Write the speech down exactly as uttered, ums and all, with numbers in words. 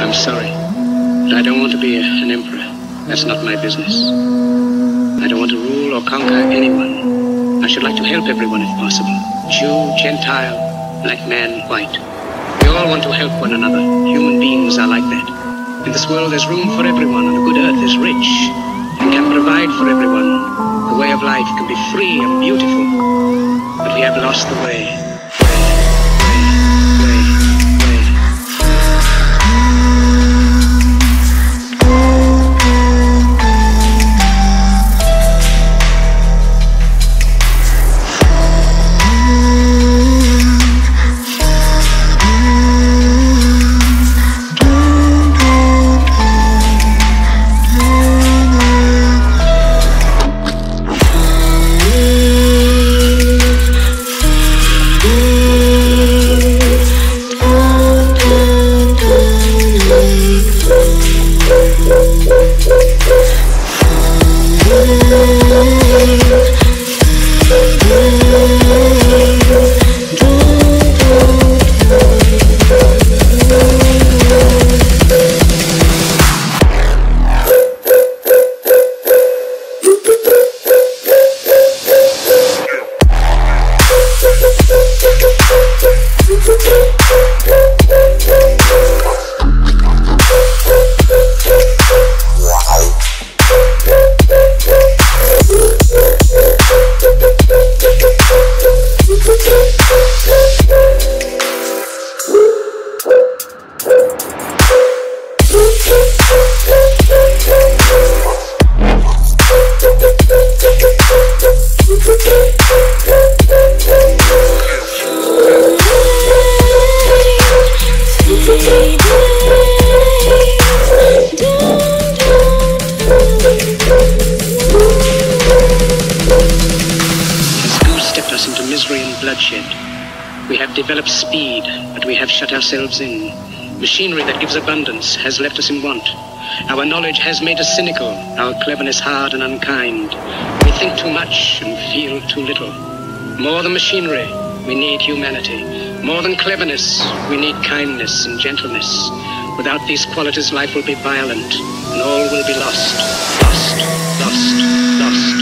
I'm sorry, but I don't want to be a, an emperor. That's not my business. I don't want to rule or conquer anyone. I should like to help everyone if possible. Jew, Gentile, black man, white. We all want to help one another. Human beings are like that. In this world there's room for everyone, and the good earth is rich and can provide for everyone. The way of life can be free and beautiful, but we have lost the way. We have developed speed, but we have shut ourselves in. Machinery that gives abundance has left us in want. Our knowledge has made us cynical, our cleverness hard and unkind. We think too much and feel too little. More than machinery, we need humanity. More than cleverness, we need kindness and gentleness. Without these qualities, life will be violent, and all will be lost, lost, lost, lost.